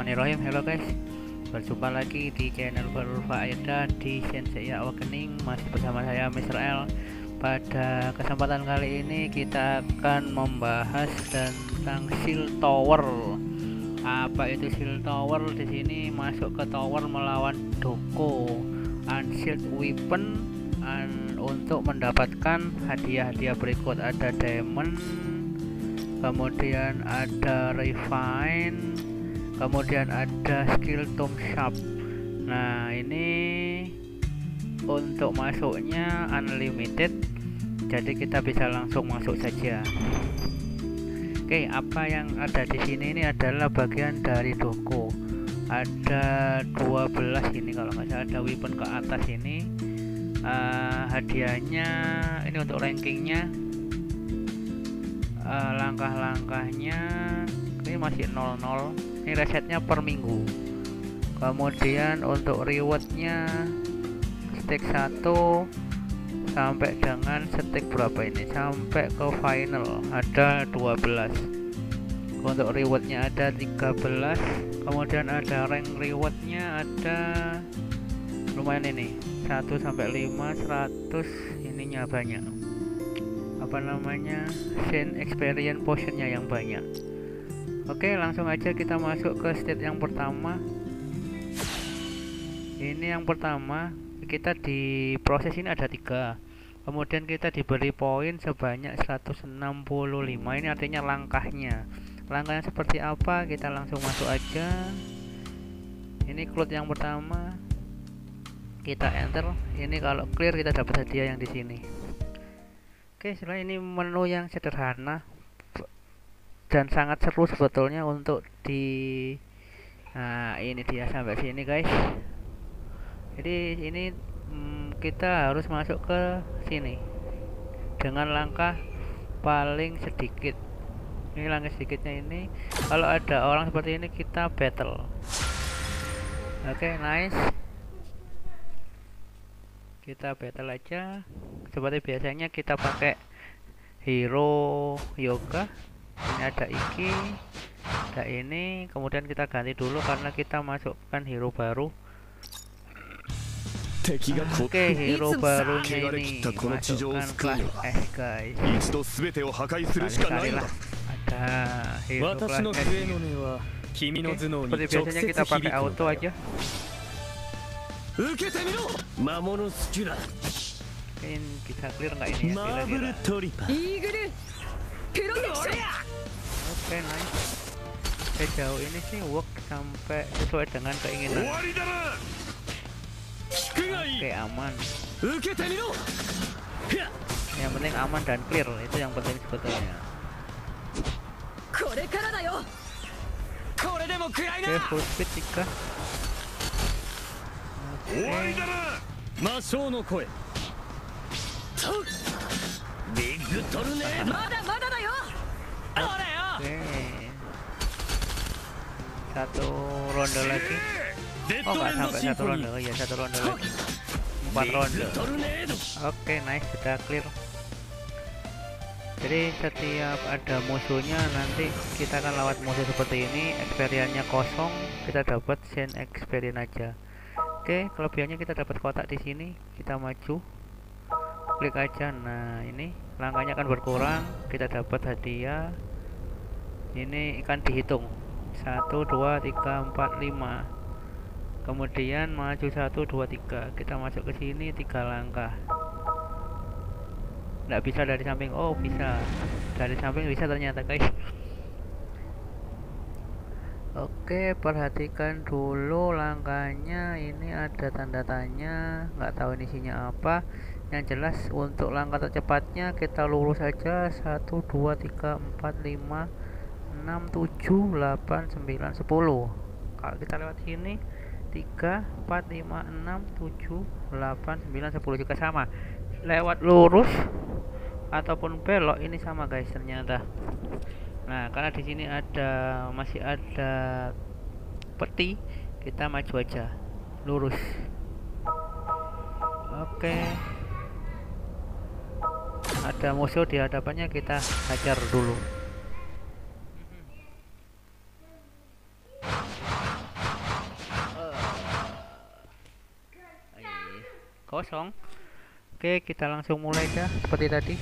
Bismillahirrahmanirrahim. Halo guys, berjumpa lagi di channel Berulfa Aida di Senseiya Awakening. Masih bersama saya Mr. L. Pada kesempatan kali ini kita akan membahas tentang Shield Tower. Apa itu Shield Tower? Di sini masuk ke tower melawan Doko Unshield Weapon untuk mendapatkan hadiah-hadiah berikut. Ada diamond, kemudian ada refine, kemudian ada skill tomb shop. Nah, ini untuk masuknya unlimited, jadi kita bisa langsung masuk saja. Oke, apa yang ada di sini ini adalah bagian dari Doko. Ada 12 ini kalau nggak salah, ada weapon ke atas ini. Hadiahnya ini untuk rankingnya, langkah-langkahnya ini masih 00. Ini resetnya per minggu. Kemudian untuk rewardnya stake 1 sampai dengan stake berapa ini, sampai ke final ada 12. Untuk rewardnya ada 13. Kemudian ada rank rewardnya ada lumayan ini 1 sampai 5, 100 ininya banyak, apa namanya, Shen experience potionnya yang banyak. Oke, langsung aja kita masuk ke state yang pertama. Ini yang pertama, kita di proses ini ada 3. Kemudian kita diberi poin sebanyak 165. Ini artinya langkahnya seperti apa, kita langsung masuk aja. Ini cloud yang pertama, kita enter. Ini kalau clear kita dapat hadiah yang di sini. Oke, setelah ini menu yang sederhana dan sangat seru sebetulnya untuk di, nah ini dia sampai sini guys. Jadi ini kita harus masuk ke sini dengan langkah paling sedikit. Ini langkah sedikitnya ini, kalau ada orang seperti ini kita battle. Oke, nice, kita battle aja seperti biasanya. Kita pakai hero yoga. Ini ada Iki, ada ini. Kemudian kita ganti dulu karena kita masukkan hero baru. Oke, hero barunya ini masukkan kelas S guys. Sekali lah ada hero kelas S. Seperti biasanya kita pakai auto aja. Mungkin bisa clear nggak ini ya, kira-kira. Oke, nice. Sejauh ini sih work sampai sesuai dengan keinginan. Oke, aman. Yang penting aman dan clear, itu yang penting sebetulnya. Oke, full speed 3. Oke. Oke, satu ronde lagi. Oh, nggak sampai satu ronde. Oh iya, satu ronde lagi, 4 ronde. Oke, nice, sudah clear. Jadi setiap ada musuhnya nanti kita akan lewat musuh seperti ini. Experience-nya kosong, kita dapat Shen experience aja. Oke, kelebihannya kita dapat kotak di sini. Kita maju, klik aja. Nah, ini langkahnya akan berkurang, kita dapat hadiah. Ini akan dihitung 1, 2, 3, 4, 5. Kemudian maju 1, 2, 3. Kita masuk ke sini 3 langkah. Nggak bisa dari samping. Oh, bisa dari samping, bisa ternyata guys. Oke, perhatikan dulu langkahnya. Ini ada tanda tanya, nggak tahu ini isinya apa. Yang jelas untuk langkah tercepatnya kita lurus aja 1, 2, 3, 4, 5, 6, 7, 8, 9, 10. Kalau kita lewat sini 3, 4, 5, 6, 7, 8, 9, 10 juga sama. Lewat lurus ataupun belok ini sama guys ternyata. Nah, karena di sini masih ada peti, kita maju aja lurus. Oke, ada musuh di hadapannya, kita hajar dulu. kosong. Oke, kita langsung mulai aja seperti tadi.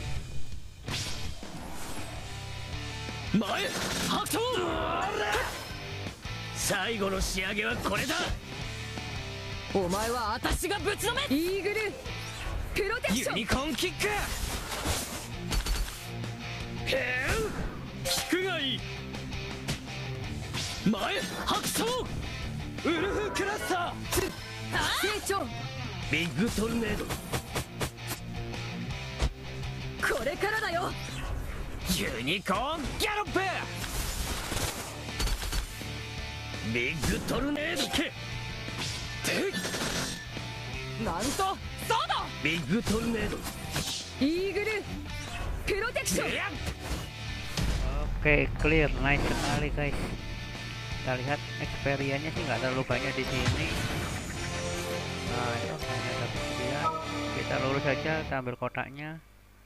Oke, clear, nice sekali guys. Kita lihat experience-nya sih nggak terlalu banyak di sini. Nah, itu hanya dapat sekian. Kita lurus saja, kita ambil kotaknya.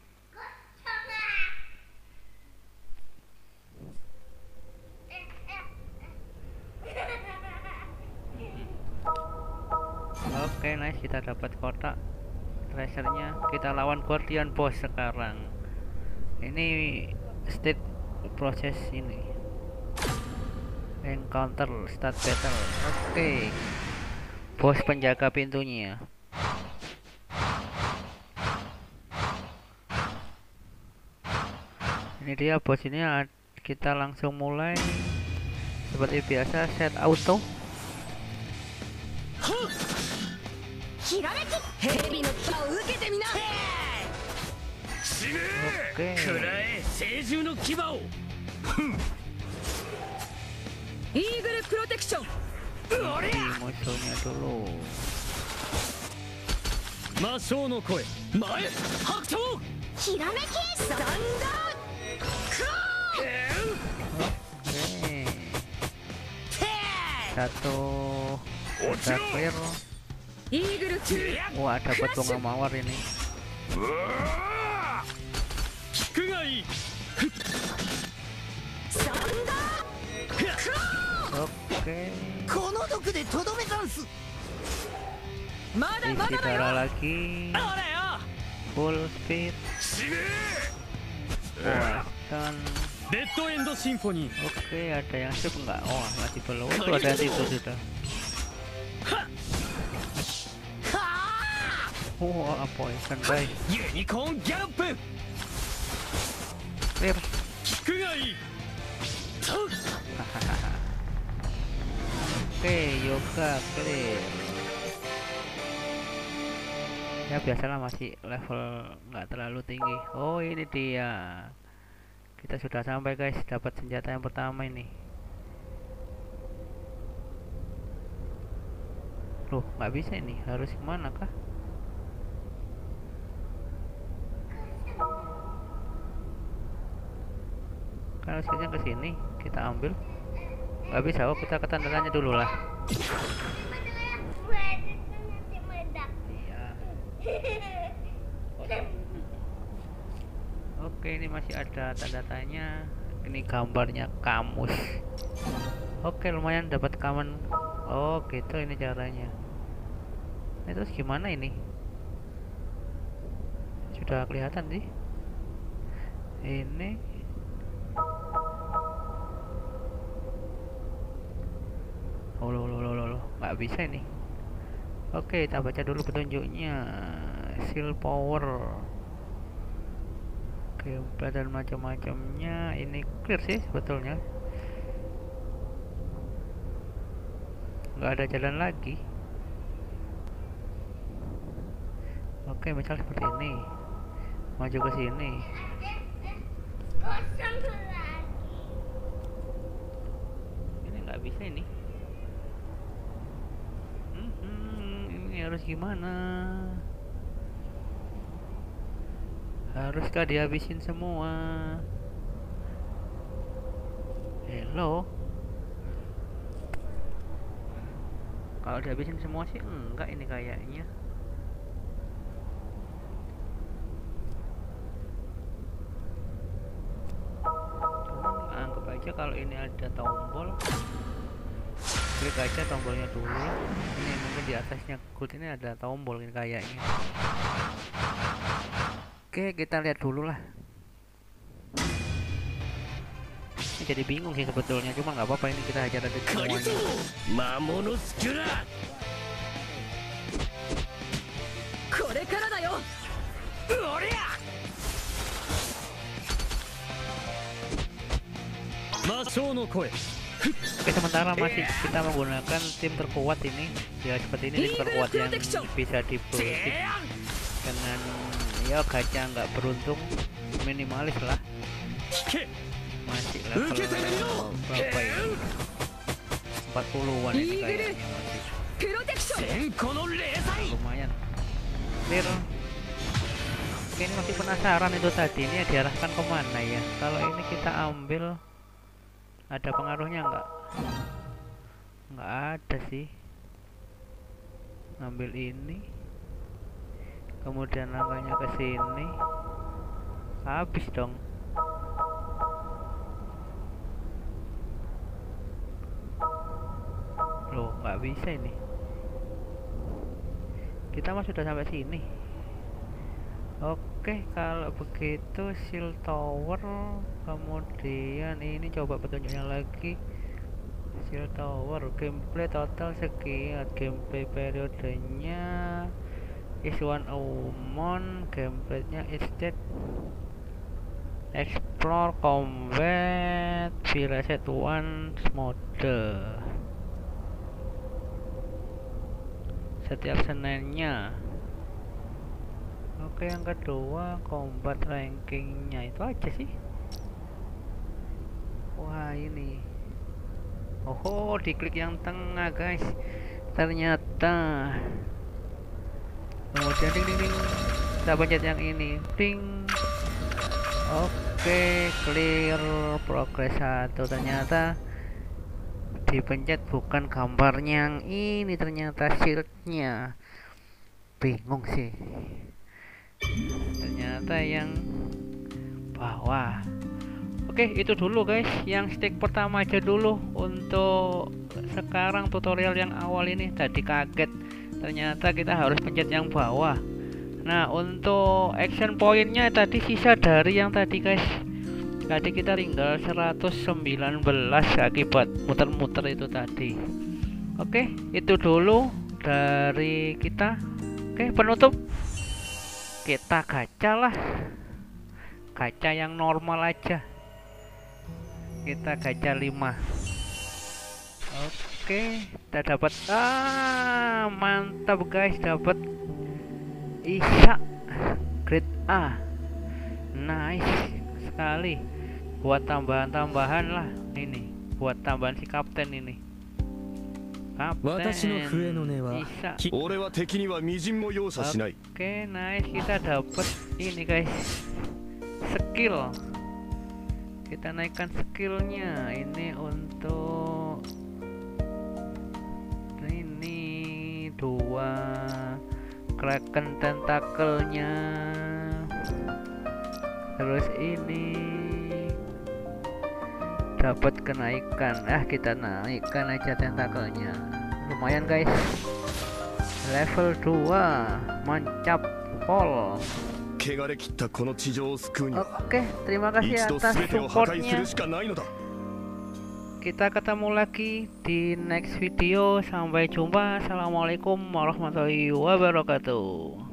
Oke, nice, kita dapat kotak treasure-nya. Kita lawan Guardian Boss sekarang. Ini state proses ini. Encounter start battle. Oke. Bos penjaga pintunya. Ini dia bos ini, kita langsung mulai. Seperti biasa set auto. Oke. Musuhnya dulu. Satu udah clear. Wah, dapat bunga mawar ini. Oke. Isi darah lagi. Full speed. Wah, dan oke, ada yang sip enggak? Oh, masih belum. Itu ada yang itu sudah. Wah, poison guys. Clear. Oke, yoga clear. Ya biasalah, masih level nggak terlalu tinggi. Oh, ini dia. Kita sudah sampai guys, dapat senjata yang pertama ini. Loh, nggak bisa ini. Harus kemana kah? Kan harusnya ke sini, kita ambil. Nggak bisa, oh kita ke tanda-tanya dulu lah. Iya. Oke, ini masih ada tanda tanya. Ini gambarnya kamus. Oke, lumayan dapat common. Oh gitu, ini caranya. Nah, terus gimana ini? Sudah kelihatan sih. Ini nggak bisa ini. Oke, kita baca dulu petunjuknya. Seal power, gameplay dan macam-macamnya. Ini clear sih sebetulnya, nggak ada jalan lagi. Oke, misal seperti ini, maju ke sini. Ini nggak bisa ini. Ini harus gimana? Haruskah dihabisin semua? Hello? Kalau dihabisin semua sih enggak ini kayaknya. Cuman anggap aja kalau ini ada tombol, diklik aja tombolnya dulu. Ini mungkin di atasnya gold ini ada tombol ini kayaknya. Oke, kita lihat dulu lah. Ini jadi bingung sih sebetulnya, cuma nggak apa-apa, ini kita hajar aja semuanya. Oke, sementara masih kita menggunakan tim terkuat ini. Ya seperti ini tim terkuat yang bisa dibeli dengan ya gacha nggak beruntung, minimalis lah. Masih level berapa ini? 40-an ini kayaknya masih. Lumayan. Clear. Oke, ini masih penasaran itu tadi, ini diarahkan kemana ya? Kalau ini kita ambil, ada pengaruhnya nggak? Nggak ada sih. Ngambil ini, kemudian langkahnya ke sini, habis dong. Loh, nggak bisa ini. Kita mah sudah sampai sini. Oke, kalau begitu shield tower, kemudian ini coba petunjuknya lagi. Shield tower, gameplay total sekian, gameplay periodenya is one umon, gameplaynya is that explore combat reset one mode. Setiap Seninnya. Oke, yang kedua combat rankingnya itu aja sih. Wah, ini oh, diklik yang tengah guys, ternyata. Kemudian ding ding ding, kita pencet yang ini, ding. Oke, clear progress 1. Ternyata dipencet bukan gambarnya yang ini, ternyata shieldnya. Bingung sih, ternyata yang bawah. Oke, itu dulu guys, yang stage pertama aja dulu untuk sekarang. Tutorial yang awal ini tadi kaget, ternyata kita harus pencet yang bawah. Nah, untuk action pointnya tadi sisa dari yang tadi guys. Tadi kita tinggal 119 akibat muter-muter itu tadi. Oke, itu dulu dari kita. Oke, penutup kita gacha lah, gacha yang normal aja. Kita gacha 5. Oke, kita dapat mantap guys, dapat Isa grade A. Nice sekali. Buat tambahan-tambahan lah ini, buat tambahan si kapten ini. Kapten Isa. Oke, nice, kita dapat ini guys, skill. Kita naikkan skillnya ini untuk ini 2 kraken tentakelnya, terus ini dapat kenaikan. Kita naikkan aja tentakelnya, lumayan guys, level 2 mancap pol. Oke, terima kasih atas supportnya. Kita ketemu lagi di next video. Sampai jumpa. Assalamualaikum warahmatullahi wabarakatuh.